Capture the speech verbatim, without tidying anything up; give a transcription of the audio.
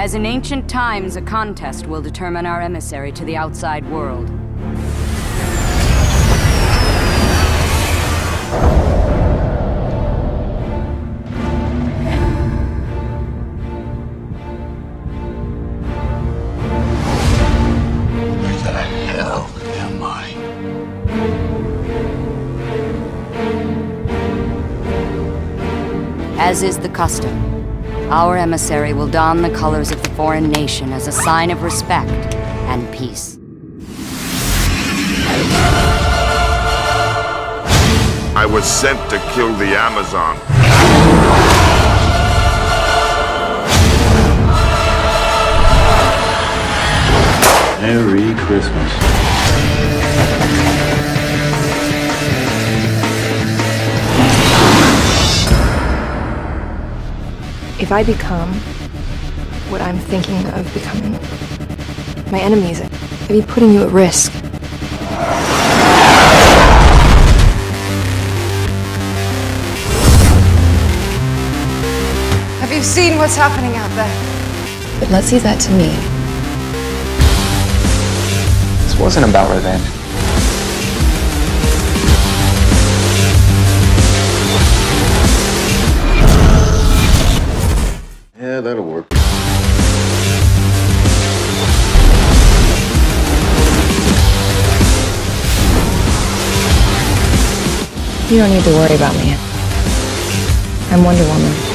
As in ancient times, a contest will determine our emissary to the outside world. Where the hell am I? As is the custom, our emissary will don the colors of the foreign nation as a sign of respect and peace. I was sent to kill the Amazon. Merry Christmas. If I become what I'm thinking of becoming, my enemies, I'd be putting you at risk. Have you seen what's happening out there? But let's leave that to me. This wasn't about revenge. Yeah, that'll work. You don't need to worry about me. I'm Wonder Woman.